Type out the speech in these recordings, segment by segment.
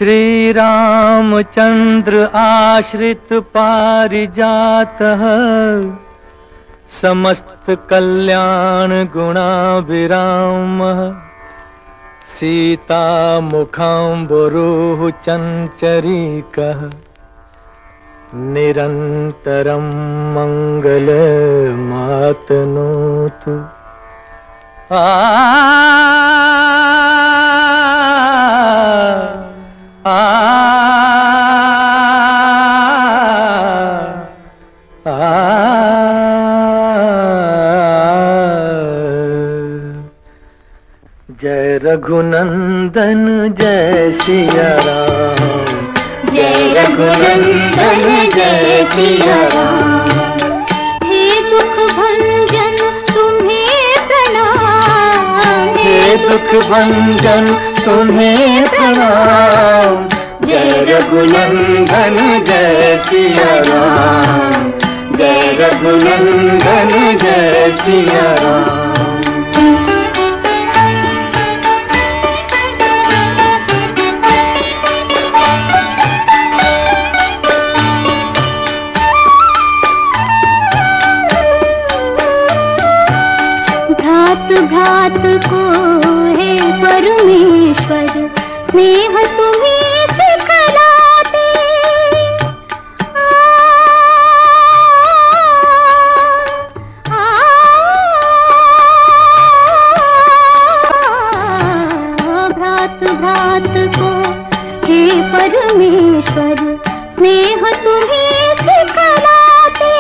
श्री रामचंद्र आश्रित पारिजातः समस्त कल्याण गुणाभिरामः सीता मुखाम्बुरुः चञ्चरीकः निरन्तरं मङ्गलमातनोतु। जय रघुनंदन जय सिया राम, जय रघुनंदन जय सिया राम। हे दुख भंजन तुम्हें प्रणाम, हे दुख भंजन तुम्हें प्रणाम। जय रघुनंदन जय सिया राम, जय रघुनंदन जय सिया राम। भ्रात को है परमेश्वर स्नेह तुम्हें सिखलाते। भ्रात को है परमेश्वर स्नेह तुम्हें सिखलाते।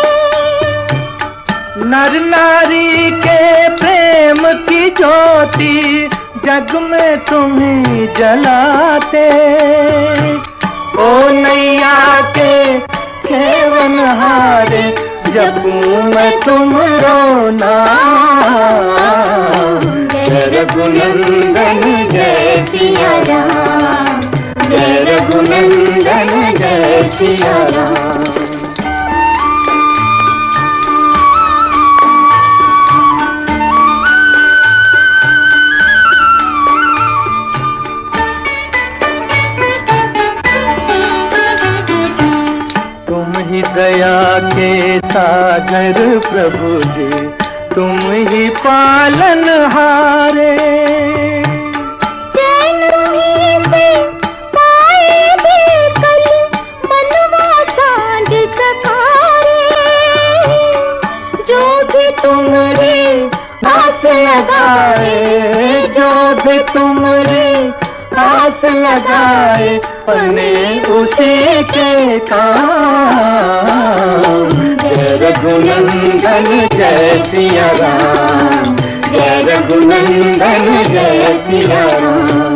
नर नारी के प्रेम की ज्योति जग में तुम्हें जलाते। ओ नैया के खेवन हारे जपूं मैं तुमरो नाम। जय रघुनंदन जय सिया राम, जय रघुनंदन जय सिया राम। दया के सागर प्रभु जी तुम ही पालन हारे। चैन तुम्हीं से पाए बेकल मनवा सांझ सकारे। जो भी तुमरे आस लगाए, जो भी तुमरे आस लगाए पने उसी के काम। जय रघुनंदन जय सिया राम, जय रघुनंदन जय सिया राम।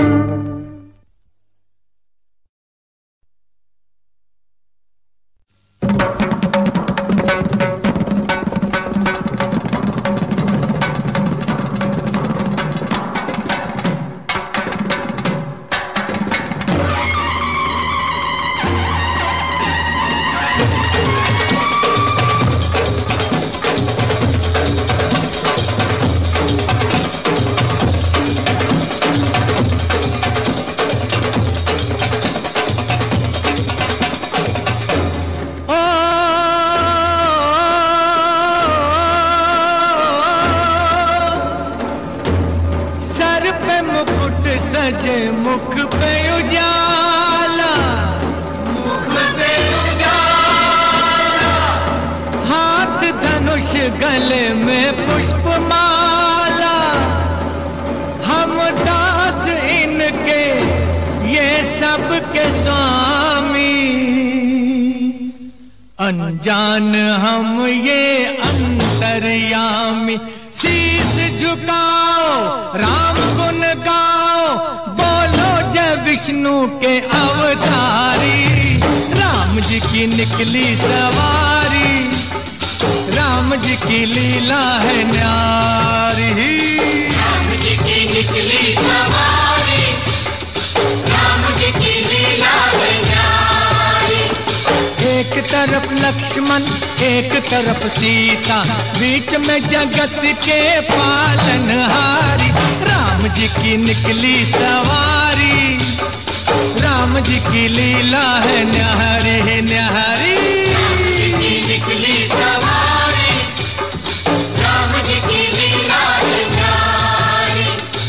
मुख पे उजाला, मुख पे उजाला। हाथ धनुष गले में पुष्पमाला। हम दास इनके ये सब के स्वामी। अनजान हम ये अंतर्यामी। शीश झुकाओ राम गुण गाओ, बोलो जय विष्णु के अवतारी। राम जी की निकली सवारी, राम जी की लीला है न्यारी। राम जी की निकली सवारी, राम जी की लीला है न्यारी। एक तरफ लक्ष्मण एक तरफ सीता, बीच में जगत के पालनहारी। राम जी की निकली सवारी, राम जी की लीला है न्यारी न्यारी। राम जी की निकली सवारी, राम जी की लीला है न्यारी।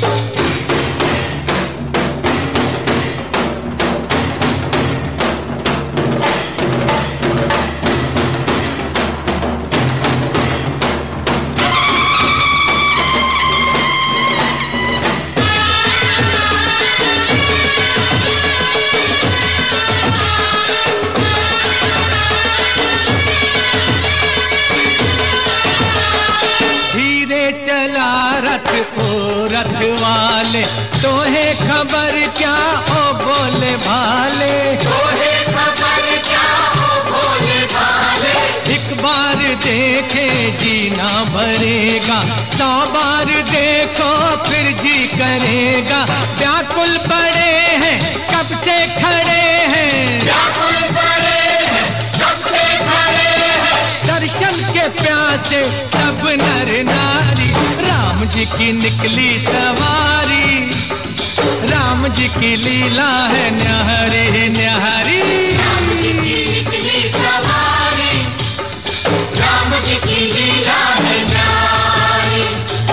ओ रथ वाले तोहे खबर क्या ओ बोले भाले, तोहे खबर क्या ओ भोले भाले। एक बार देखे जीना भरेगा, 100 बार देखो फिर जी करेगा। व्याकुल पड़े हैं कब से खड़े हैं, व्याकुल पड़े हैं कब से खड़े हैं। दर्शन के प्यासे सब नर नारी। राम जी की निकली सवारी, राम जी की लीला है न्यारी न्यारी। राम जी की निकली सवारी, राम जी की लीला है न्यारी।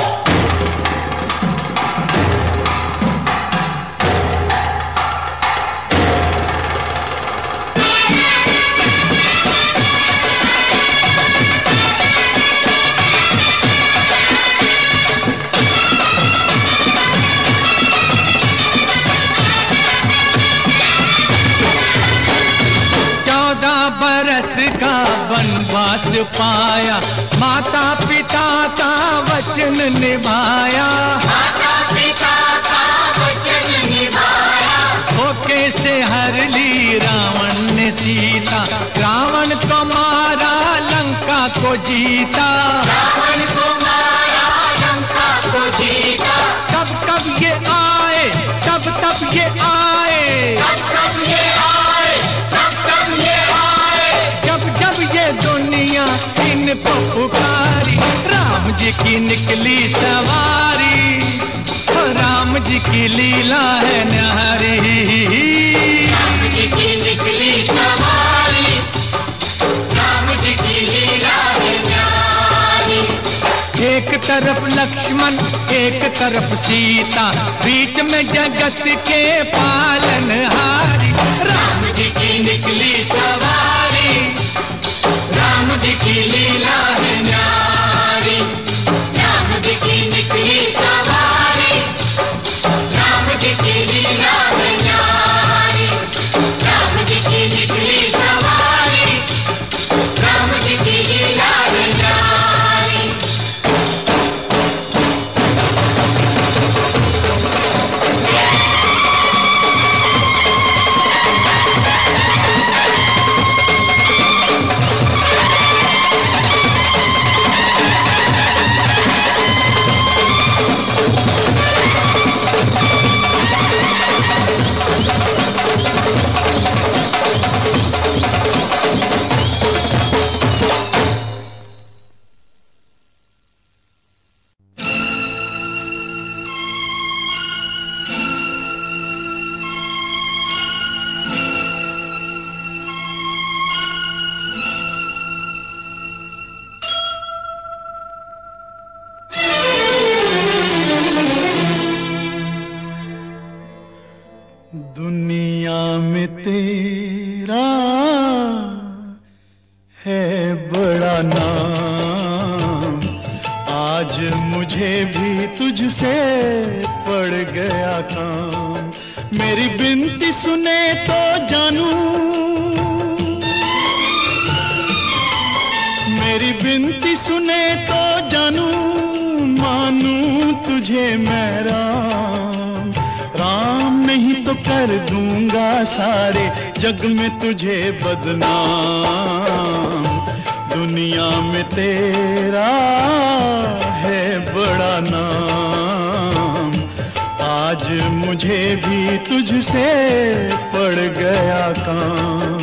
का वनवास पाया, माता पिता का वचन निभाया, माता पिता का वचन निभाया। धोखे से हर ली रावण ने सीता, रावण को मारा लंका को जीता, रावण को मारा लंका को जीता। कब कब ये आए तब तब ये आए, कब कब ये आए कब कब ये आए। जब जब ये दुनिया इनको पुकारी। राम जी की निकली सवारी, राम जी की लीला है न्यारी। राम जी की निकली सवारी, राम जी की लीला है न्यारी। एक तरफ लक्ष्मण एक तरफ सीता, बीच में जगत के पालनहारी। राम जी की निकली सवारी, राम जी की लीला है न्यारी। राम जी की निकली सवारी, राम जी की लीला है न्यारी। राम जी की निकली सवारी, राम जी की लीला है न्यारी। दुनिया में तेरा है बड़ा नाम, आज मुझे भी तुझसे पड़ गया काम। मेरी बिनती सुने तो जानू, मेरी बिनती सुने तो जानू, मानू तुझे मैं राम। राम नहीं तो कर दूंगा सारे जग में तुझे बदनाम। दुनिया में तेरा है बड़ा नाम, आज मुझे भी तुझसे पड़ गया काम।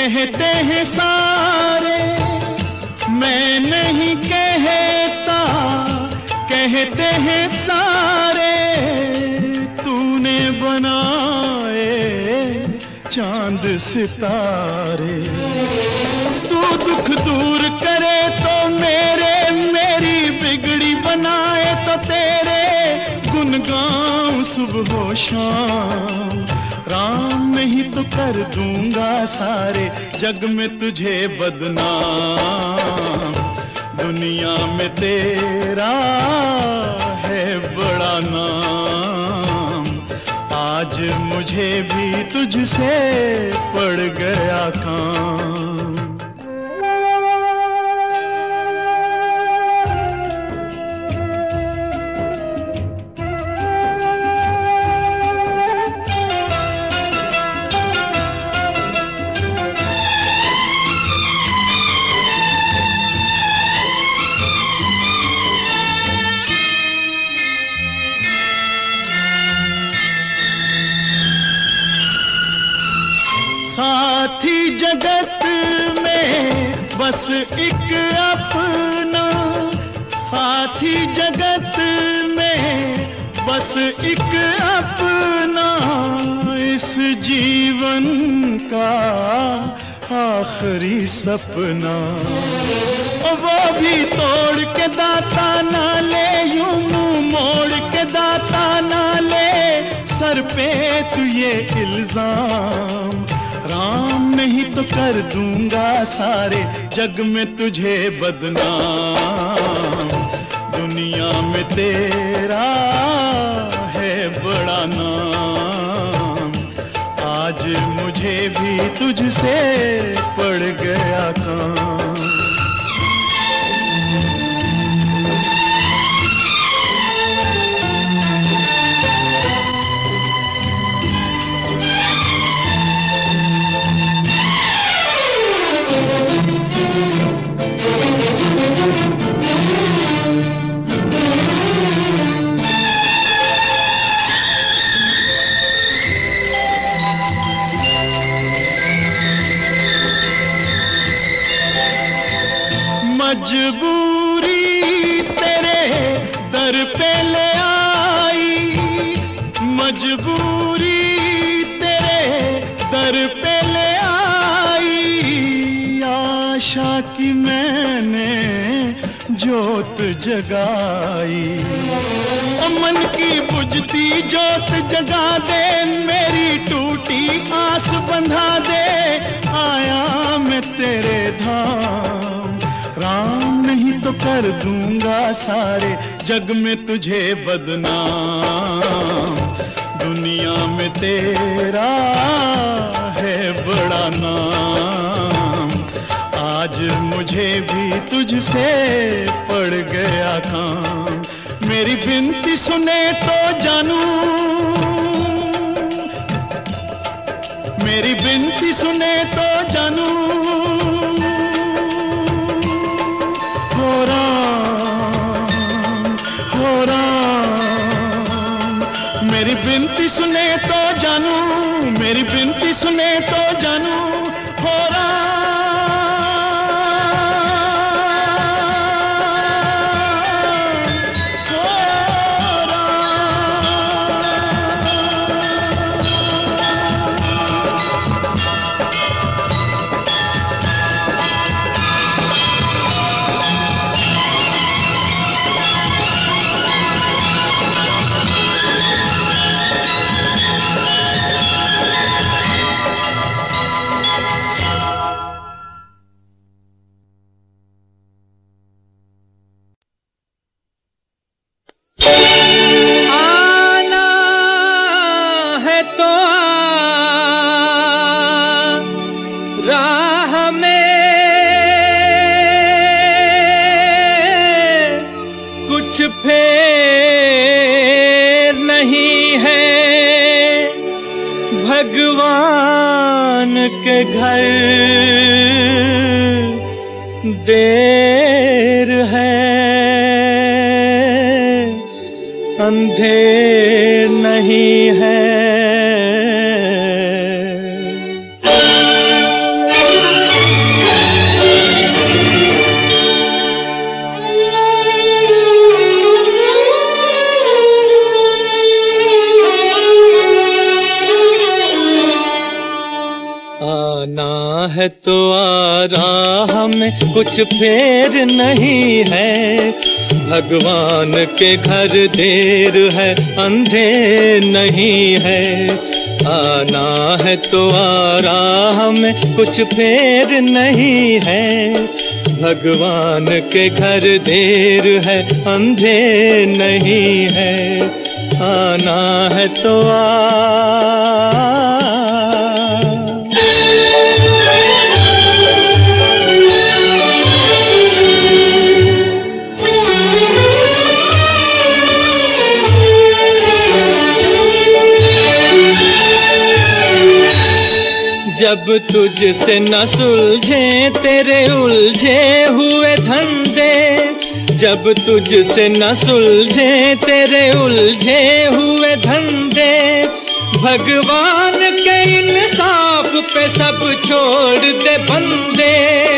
कहते हैं सारे, मैं नहीं कहता, कहते हैं सारे तूने बनाए चांद सितारे। तू दुख दूर करे तो मेरी बिगड़ी बनाए तो तेरे गुन गाऊं सुबह शाम। राम नहीं तो कर दूंगा सारे जग में तुझे बदनाम। दुनिया में तेरा है बड़ा नाम, आज मुझे भी तुझसे पड़ गया काम। साथी जगत में बस एक अपना, साथी जगत में बस एक अपना, इस जीवन का आखिरी सपना। वो भी तोड़ के दाता ना ले, यूं मुंह मोड़ के दाता ना ले, सर पे तू ये इल्जाम। राम नहीं तो कर दूंगा सारे जग में तुझे बदनाम। दुनिया में तेरा है बड़ा नाम, आज मुझे भी तुझसे पड़ गया काम। मजबूरी तेरे दर पे ले आई, मजबूरी तेरे दर पे ले आई। आशा की मैंने जोत जगाई, मन की बुझती जोत जगा दे, मेरी टूटी आस बंधा दे, आया मैं तेरे धाम। राम नहीं तो कर दूंगा सारे जग में तुझे बदनाम। दुनिया में तेरा है बड़ा नाम, आज मुझे भी तुझसे पड़ गया काम। मेरी विनती सुने तो जानू, मेरी विनती सुने तो जानू, हो राम, मेरी विनती सुने तो जानू, मेरी विनती सुने तो जानू, हो राम, हो भगवान के घर देर है, अंधेर नहीं है। आना है तो आ राह में, कुछ फेर नहीं है। भगवान के घर देर है, अंधे नहीं है। आना है तो आ राह में, कुछ फेर नहीं है। भगवान के घर देर है, अंधे नहीं है। आना है तो आ। जब तुझसे न सुलझे तेरे उलझे हुए धंधे, जब तुझसे न सुलझे तेरे उलझे हुए धंधे, भगवान के इंसाफ पे सब छोड़ दे बंदे।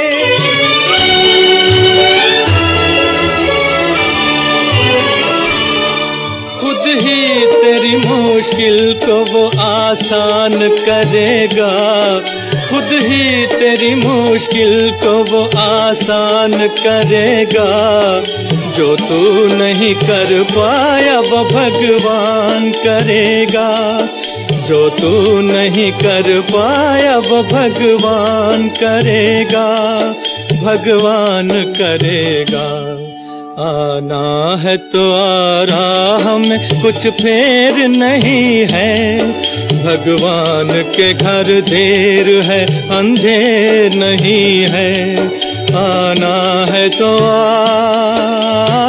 खुद ही तेरी मुश्किल को वो आसान करेगा, खुद ही तेरी मुश्किल को वो आसान करेगा। जो तू नहीं कर पाया वो भगवान करेगा, जो तू नहीं कर पाया वो भगवान करेगा, भगवान करेगा। आना है तो आ राह में, कुछ फेर नहीं है। भगवान के घर देर है, अंधे नहीं है। आना है तो आ।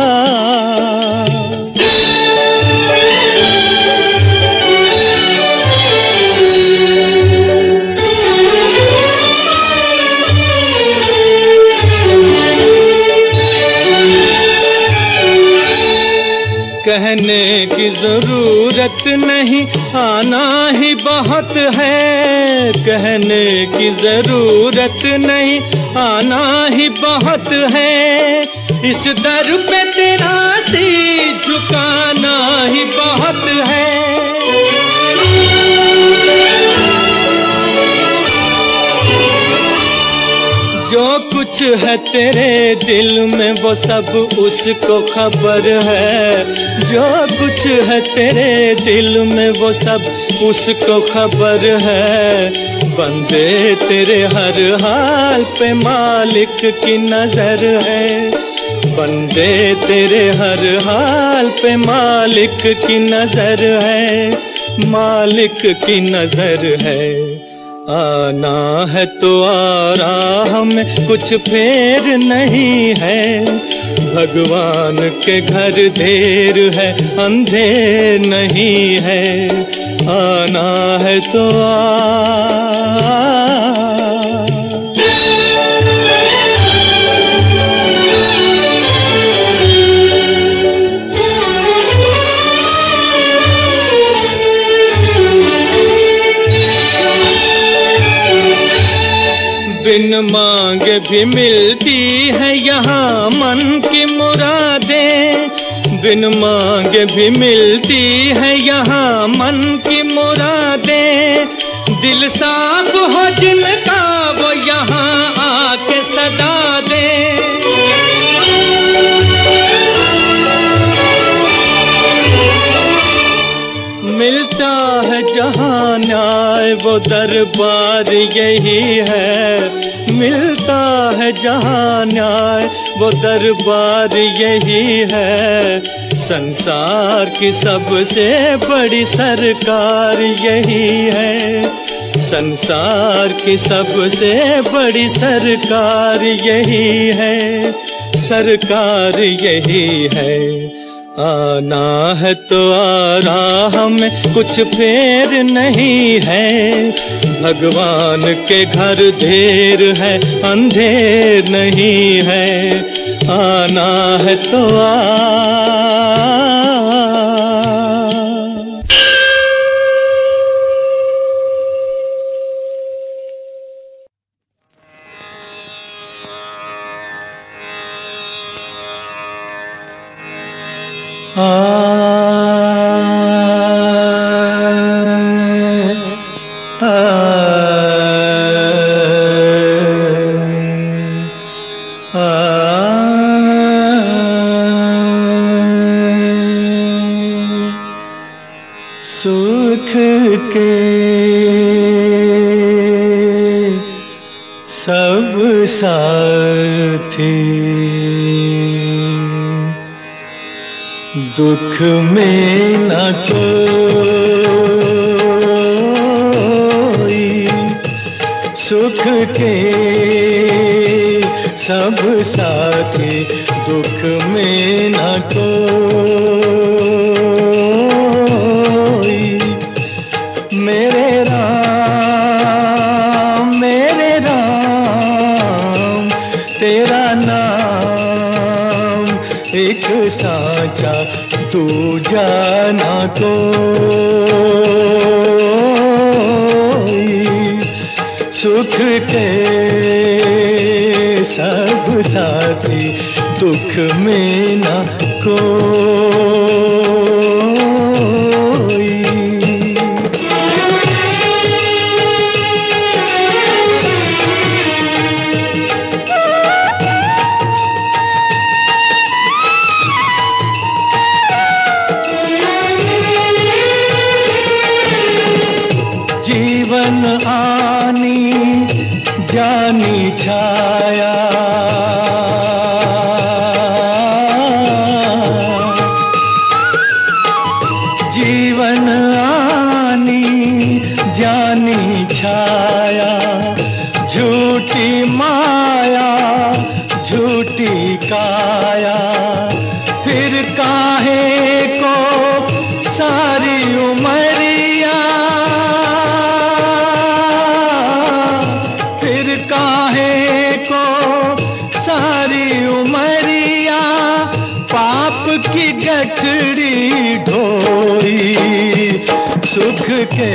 कहने की जरूरत नहीं, आना ही बहुत है। कहने की जरूरत नहीं, आना ही बहुत है। इस दर पे तेरा सिर झुकाना ही बहुत है। जो कुछ है तेरे दिल में वो सब उसको खबर है, जो कुछ है तेरे दिल में वो सब उसको खबर है। बंदे तेरे हर हाल पे मालिक की नजर है, बंदे तेरे हर हाल पे मालिक की नजर है, मालिक की नजर है। आना है तो आ राह में, कुछ फेर नहीं है। भगवान के घर देर है, अंधे नहीं है। आना है तो आ। बिन मांगे भी मिलती है यहाँ मन की मुरादें, बिन मांगे भी मिलती है यहाँ मन की मुरादें। दिल साफ हो जिनका वो यहाँ आके सदा दे। मिलता है जहाँ न्याय वो दरबार यही है, मिलता है जहाँ न्याय वो दरबार यही है। संसार की सबसे बड़ी सरकार यही है, संसार की सबसे बड़ी सरकार यही है, सरकार यही है। आना है तो आ राह में, कुछ फेर नहीं है। भगवान के घर देर है, अंधे नहीं है। आना है तो आ। सब साथी दुख में न कोई, सुख के सब साथी दुख में न कोई। मेरे राम तेरा नाम एक साचा दूजा ना कोई। सुख के सब साथी दुख में ना कोई। जीवन आनी जानी छाया, जीवन आनी जानी छाया, झूठी माया झूठी काया, फिर काहे को सारी उमरिया, फिर काहे को सारी उमरिया, पाप की गठरी ढोई। सुख के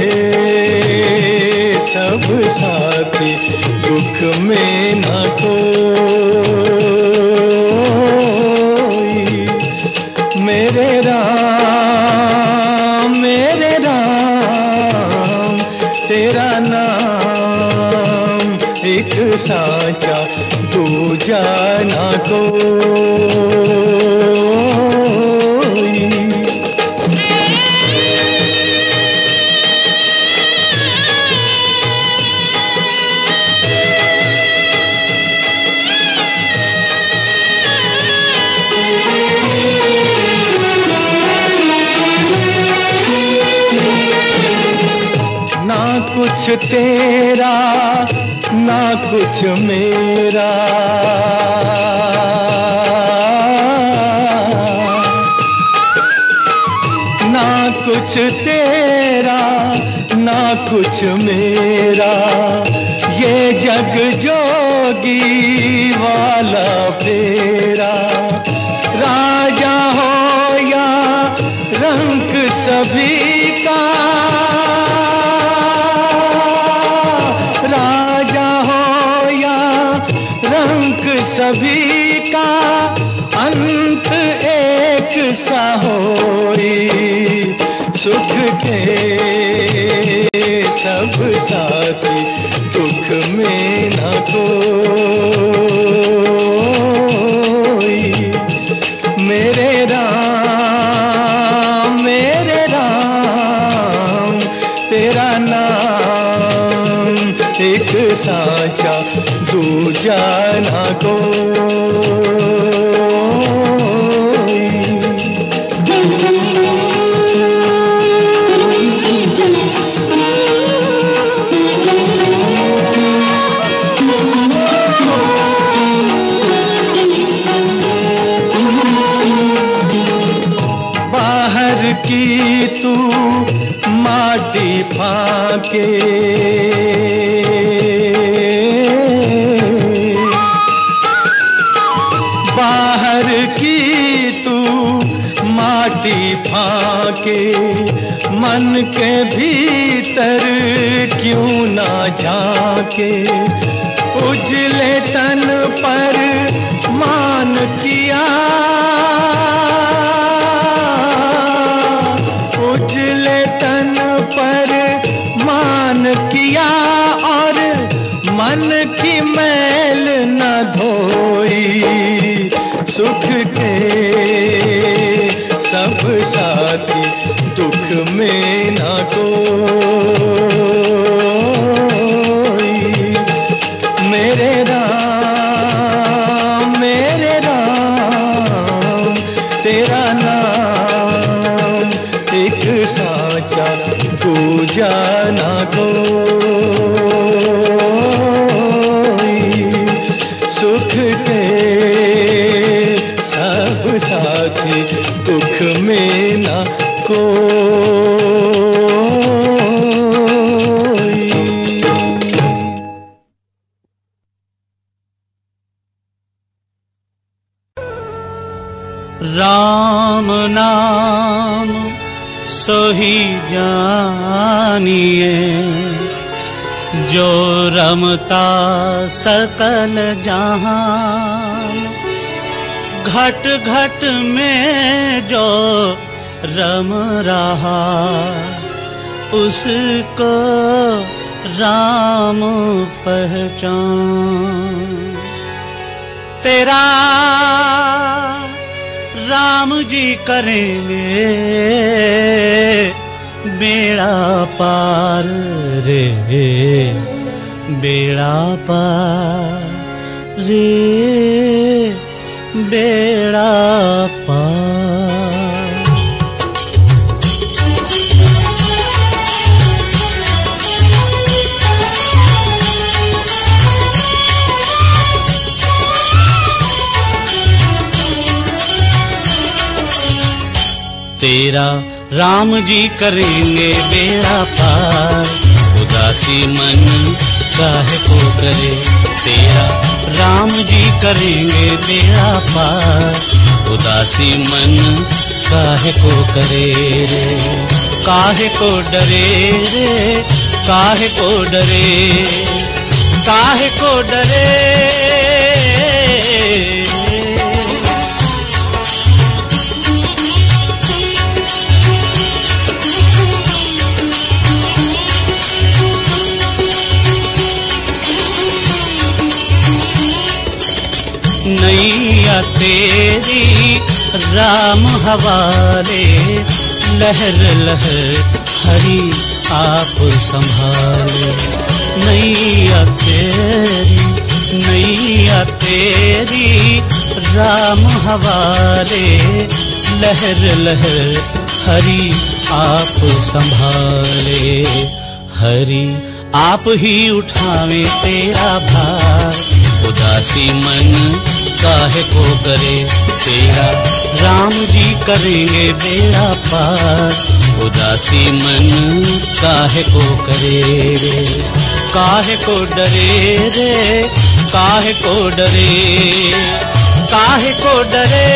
सब साथी दुख में न कोई। मेरे राम तेरा नाम एक साचा दूजा ना कोई। ना कुछ तेरा ना कुछ मेरा, ना कुछ तेरा ना कुछ मेरा, ये जग जोगी वाला फेरा। राजा हो या रंक सभी का, राजा हो या रंक सभी का, अंत एक सा होई। सुख के सब साथी दुख में न कोई। मेरे राम तेरा नाम एक साचा दूजा ना कोई। बाहर की तू माटी फाके, बाहर की तू माटी फाके, मन के भीतर क्यों ना झांके। उजले तन पर मान किया, उजले तन पर मान किया, और मन की मैल न धोई। सुख के सब साथी दुख में न कोई। मेरे राम तेरा नाम एक साचा पूजा ना कोई, सुख के सब साथी दुख में ना कोई। राम नाम सोही जानिए, जो रमता सकल जहान। घट घट में जो रम रहा, उसको राम पहचान। तेरा राम जी करेंगे बेड़ा पार रे, बेड़ा पार रे, बेड़ा पार। तेरा राम जी करेंगे बेड़ा पार, उदासी मन काहे को करे। तेरा राम जी करेंगे बेड़ा पार, उदासी मन काहे को करे रे। काहे को डरे रे, काहे को डरे, काहे को डरे। नैया तेरी राम हवाले, लहर लहर हरि आप संभाले। नैया तेरी राम हवाले, लहर लहर हरि आप संभाले। हरि आप ही उठावे तेरा भार, उदासी मन काहे को करे। तेरा राम जी करेंगे बेड़ा पार, उदासी मन काहे को करे रे। काहे को डरे रे, काहे को डरे, काहे को डरे।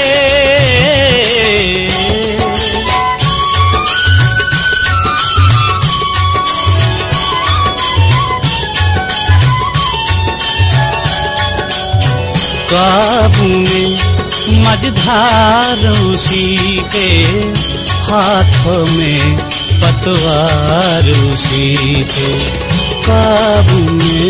काबू में मझधार उसी के, हाथों में पतवार उसी के। काबू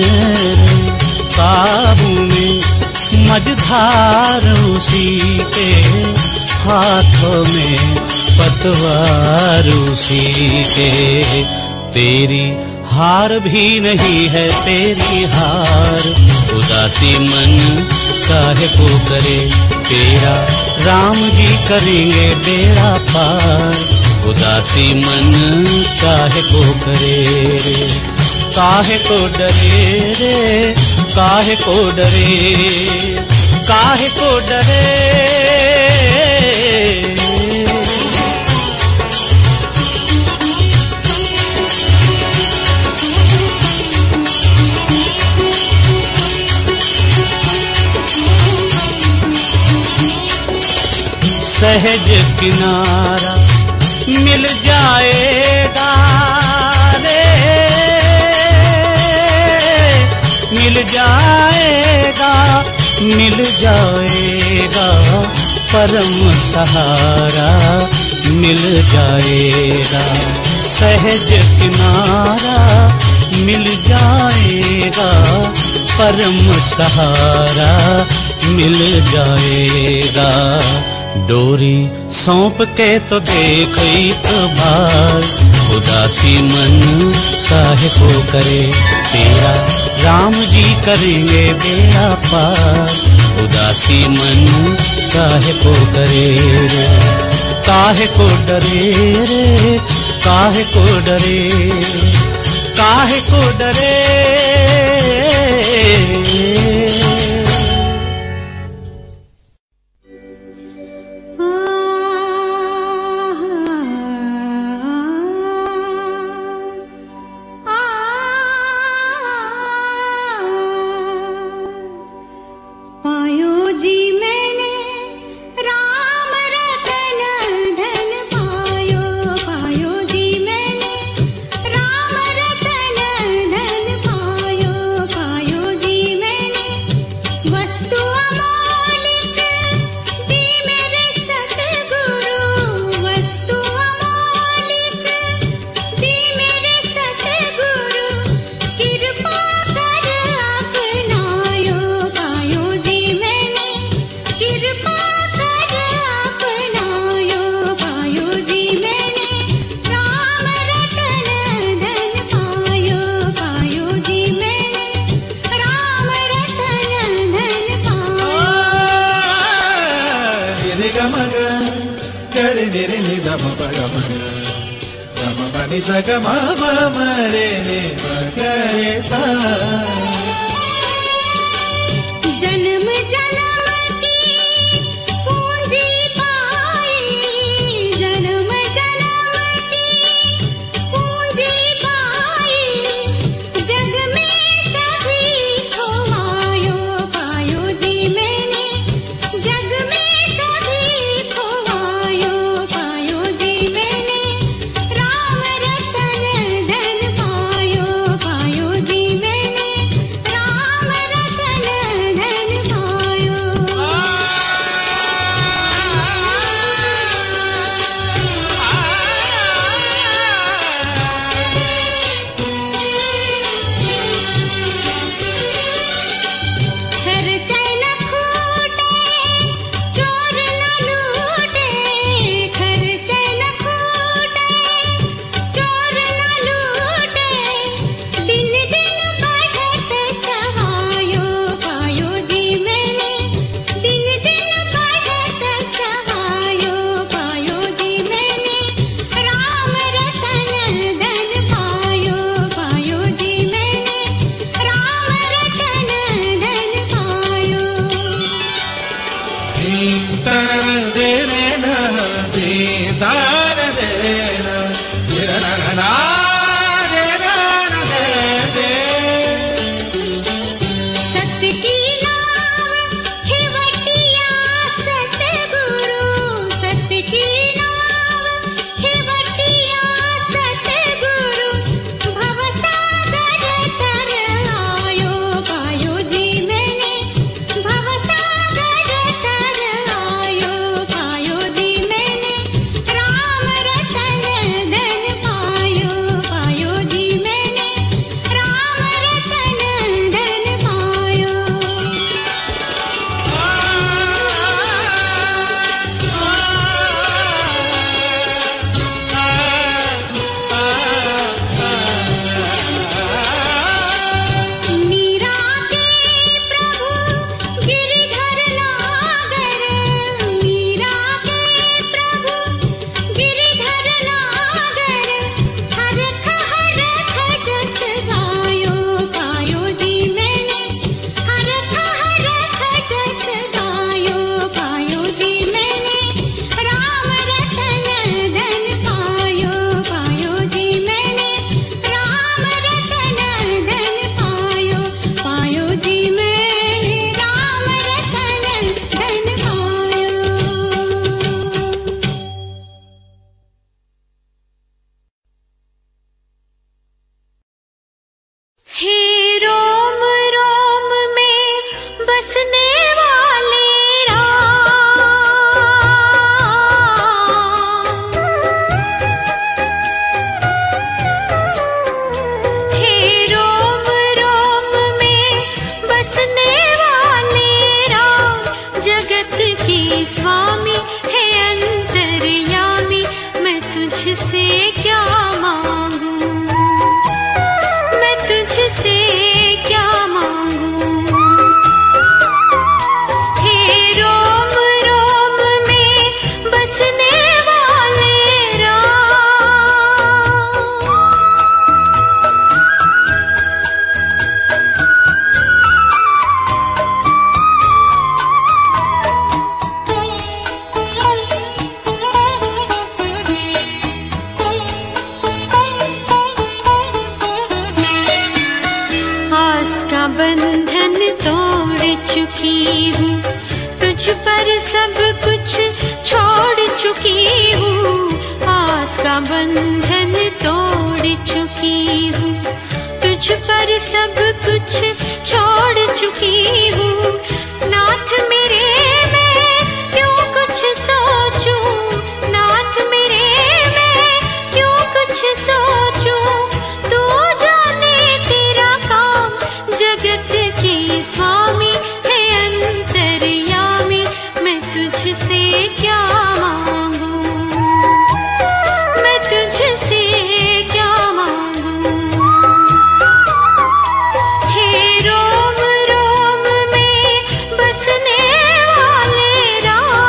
में मझधार उसी के, हाथों में पतवार उसी के। तेरी हार भी नहीं है तेरी हार, उदासी मन काहे को करे। तेरा राम जी करेंगे बेड़ा पार, उदासी मन काहे को करे रे। काहे को डरे रे, काहे को डरे, काहे को डरे। सहज किनारा मिल जाएगा रे, मिल जाएगा, मिल जाएगा। परम सहारा मिल जाएगा। सहज किनारा मिल जाएगा, परम सहारा मिल जाएगा। डोरी सौंप के तो देख एक बार, उदासी मन काहे को करे। तेरा राम जी करेंगे बेड़ा पार। उदासी मन काहे को करे रे, काहे को डरे रे, काहे को डरे, काहे को डरे। राम बंधन तोड़ चुकी हूँ, तुझ पर सब कुछ छोड़ चुकी हूँ। आस का बंधन तोड़ चुकी हूँ, तुझ पर सब कुछ छोड़ चुकी हूँ। नाथ मेरे मैं क्यों कुछ सोचूं, नाथ मेरे मैं क्यों कुछ सोचूं। तू जाने तेरा काम, जगत के स्वामी है अंतर्यामी। मैं तुझसे क्या मांगूं, मैं तुझसे क्या मांगूं। हे रोम रोम में बसने वाले राम,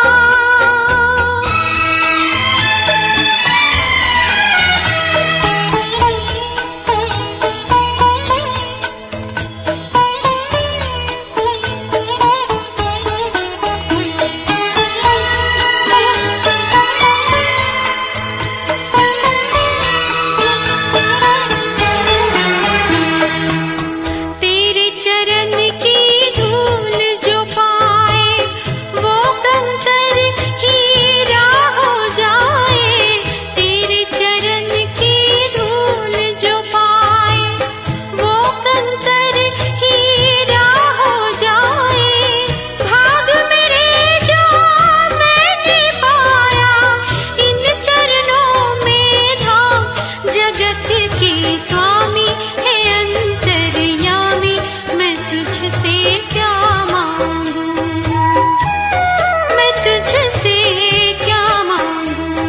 तेरे चरण की धूल जो पाए वो कंकर हीरा हो जाए। तेरे चरण की धूल जो पाए वो कंकर हीरा हो जाए। भाग मेरे जो मैंने पाया इन चरणों में धाम, जगत के स्वामी है अंतर्यामी। मैं तुझसे क्या मांगूं, मैं तुझसे क्या मांगूं।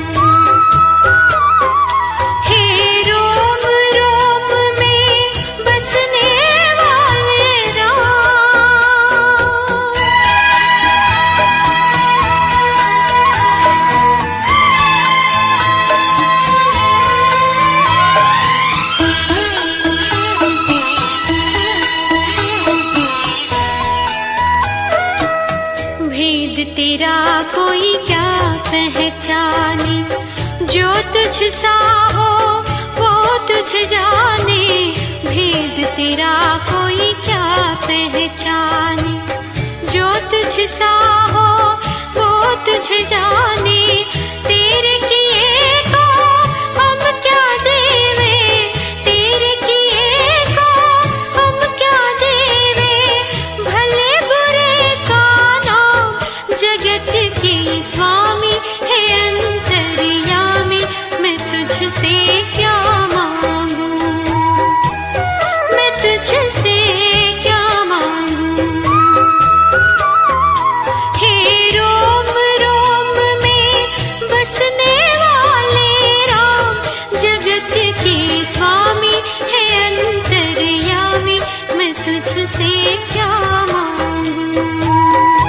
हे रोम रोम में बसने वाले राम, भेद तेरा कोई क्या पहचाने। जो तुझ सा हो वो तुझ जाने। भेद तेरा कोई क्या पहचाने। जो तुझ सा हो वो तुझ जाने। तेरे किए को हम क्या देवे, तेरे किए को हम क्या देवे। भले बुरे का नाम जगत के स्वामी है अंतर्यामी। मैं तुझसे क्या मांगूं, मैं तुझसे क्या मांगूं। हे रोम रोम में बसने वाले राम, जगत के स्वामी है अंतर्यामी। मैं तुझसे क्या मांगूं।